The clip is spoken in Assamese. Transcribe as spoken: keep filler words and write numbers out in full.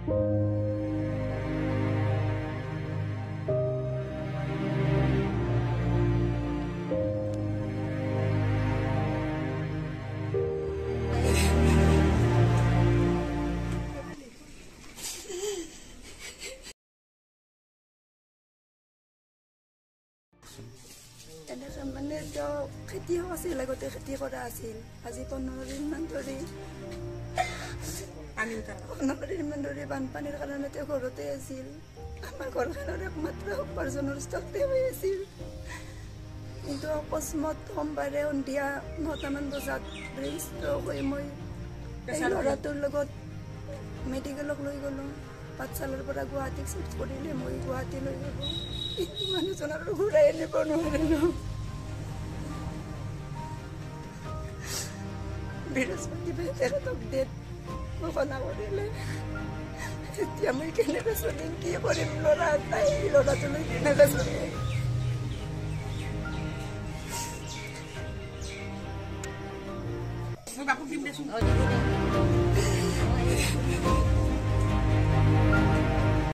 মানে খেতি আছিল আগতে খেতি কৰা আছিল আজি পোন্ধৰ দিন মান ধৰি পোন্ধৰ দিন মান ধৰি বানপানীৰ কাৰণে তেওঁ ঘৰতে আছিল আমাৰ ঘৰখনৰ একমাত্ৰ উপাৰ্জনৰ স্থলতে হৈ আছিল কিন্তু অকস্মাত সোমবাৰে সন্ধিয়া নটামান বজাত ব্ৰেইন ষ্ট্ৰক হৈ মই এই ল'ৰাটোৰ লগত মেডিকেলক লৈ গ'লোঁ পাঠশালাৰ পৰা গুৱাহাটীক চিফ্ট কৰিলে মই গুৱাহাটী লৈ গ'লোঁ কিন্তু মানুহজন আৰু ঘূৰাই আনিব নোৱাৰে ন বৃহস্পতিবাৰে তেখেতক ডেট ঘোষণা কৰিলে এতিয়া মই কেনেকৈ চলিম কি কৰিম ল'ৰা এটাই ল'ৰাটোলৈ কেনেকৈ চলিম Bapak kim desu?